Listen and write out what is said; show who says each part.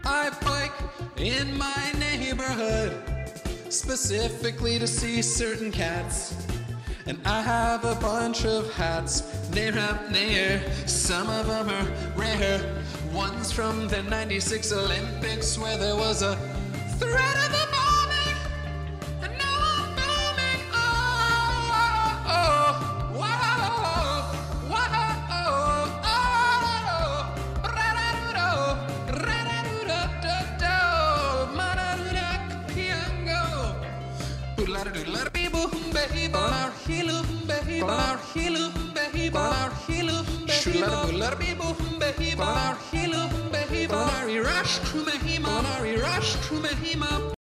Speaker 1: I bike in my neighborhood, specifically to see certain cats. And I have a bunch of hats, near up near. Some of them are rare. One's from the 96 Olympics where there was a threat of a bombing. And now I'm booming. Oh, oh, oh, whoa, whoa, oh, ra-da-do-do, ra-da-do-do-do-do, ma-da-do-da-ki-yango. Boo-la-da-do-la-da-bee-boom, baby, bar-hee-loom, baby, bar-hee-loom, baby, bar-hee-loom, baby, bar-hee-loom, baby, bar-hee-loom, baby, bar-hee-rush, kumahima, bar-hee-rush, kumahima.